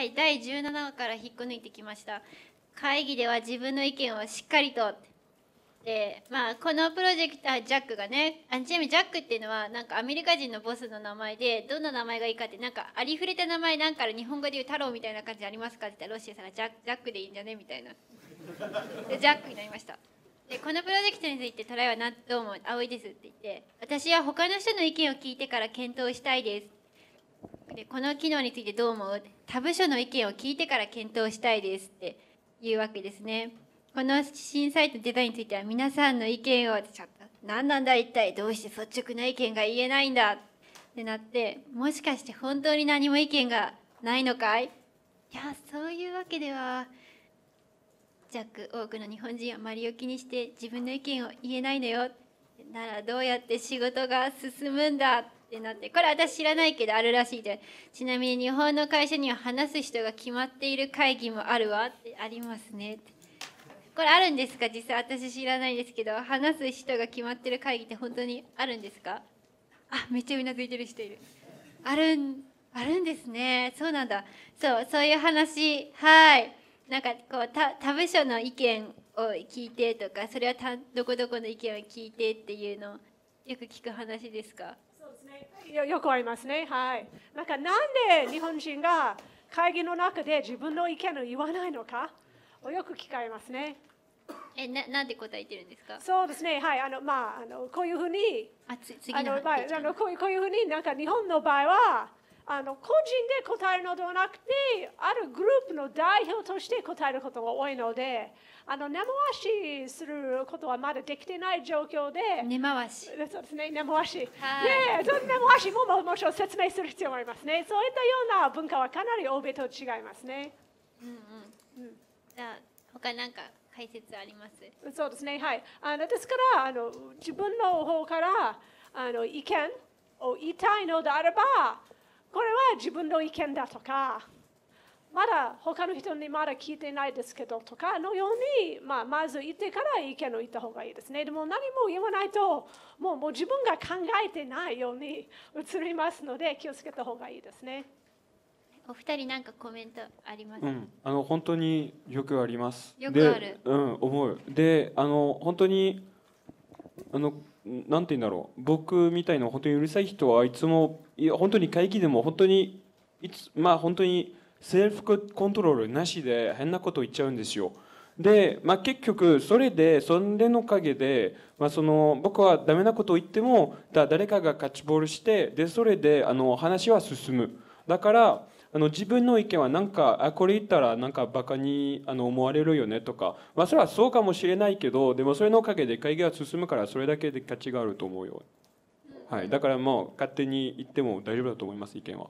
い、第17話から引っこ抜いてきました。会議では自分の意見をしっかりと。で、このプロジェクト、ジャックがね、ちなみにジャックっていうのは、なんかアメリカ人のボスの名前で、どんな名前がいいかって、なんかありふれた名前、なんか日本語で言う太郎みたいな感じありますかって言ったら、ロシアさんがジャックでいいんじゃねみたいな。で、ジャックになりました。で、このプロジェクトについてトライはどうも葵ですって言って、私は他の人の意見を聞いてから検討したいです。で、この機能についてどう思う？他部署の意見を聞いてから検討したいですっていうわけですね。この新サイトデザインについては皆さんの意見をちょっと何なんだ一体どうして率直な意見が言えないんだってなって、もしかして本当に何も意見がないのかい？いや、そういうわけでは。ジャック、多くの日本人はマリを気にして自分の意見を言えないのよ。ならどうやって仕事が進むんだってなって、これ私知らないけどあるらしいで、ちなみに日本の会社には話す人が決まっている会議もあるわってありますねって。これあるんですか？実際私知らないですけど、話す人が決まってる会議って本当にあるんですか？あ、めっちゃうなずいてる人いる。あるんですね。そうなんだ。そういう話。はい。なんかこう他部署の意見を聞いてとか、それはどこどこの意見を聞いてっていうのよく聞く話ですか？ そうですね。よくありますね。はい。なんで日本人が会議の中で自分の意見を言わないのかをよく聞かれますね。 なんで答えてるんですか？ そうですね。はい。こういうふうに、 次のこういうふうになんか日本の場合は、個人で答えるのではなくて、あるグループの代表として答えることが多いので、根回しすることはまだできてない状況で、 根回し。 そうですね、根回し。 はい。 その根回しももちろん説明する必要がありますね。そういったような文化はかなり欧米と違いますね。 じゃあ、他なんか解説あります？ そうですね、はい。ですから自分の方から意見を言いたいのであれば、これは自分の意見だとか、まだ他の人にまだ聞いてないですけどとかのように、まず言ってから意見を言った方がいいですね。でも何も言わないと、もう自分が考えてないように映りますので、気をつけた方がいいですね。 お二人なんかコメントあります？ 本当によくあります。 よくある。 思う。で、本当になんて言うんだろう。僕みたいな本当にうるさい人はいつも本当に会議でも本当に本当にセルフコントロールなしで変なことを言っちゃうんですよ。で、結局それのおかげで、僕はダメなことを言っても誰かがキャッチボールしてでそれで話は進む。だから自分の意見はなんかこれ言ったらなんかバカに思われるよねとか、それはそうかもしれないけど、でもそれのおかげで会議が進むからそれだけで価値があると思うよ。はい、だからもう勝手に言っても大丈夫だと思います、意見は。 はい、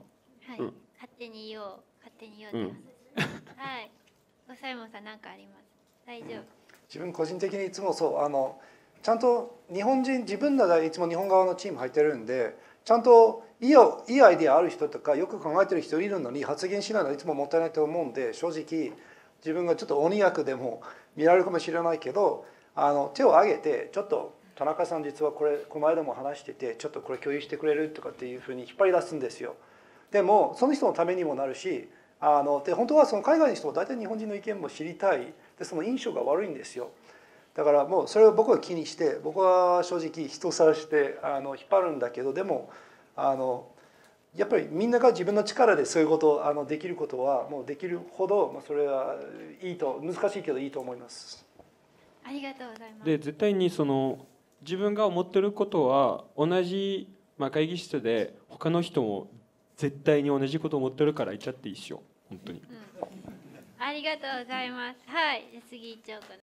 勝手に言おうって話です。はい、おサイモンさんなんかあります？大丈夫？ 自分個人的にいつもそうちゃんと日本人自分らがいつも日本側のチーム入ってるんで、ちゃんといいアイデアある人とかよく考えてる人いるのに発言しないのはいつももったいないと思うんで、正直自分がちょっと鬼役でも見られるかもしれないけど、手を挙げてちょっと田中さん実はこれこの間も話しててちょっとこれ共有してくれるとかっていうふうに引っ張り出すんですよ。でもその人のためにもなるし、で本当はその海外の人も大体日本人の意見も知りたいで、その印象が悪いんですよ。だからもうそれを僕は気にして、僕は正直人さらして引っ張るんだけど、でもやっぱりみんなが自分の力でそういうことをできることはもうできるほど、それはいいと、難しいけどいいと思います。 ありがとうございます。 で、絶対に自分が思ってることは同じ、会議室で他の人も絶対に同じことを思ってるから言っちゃっていいっしょ、本当に。 ありがとうございます。はい、じゃあ次行っちゃおうかな。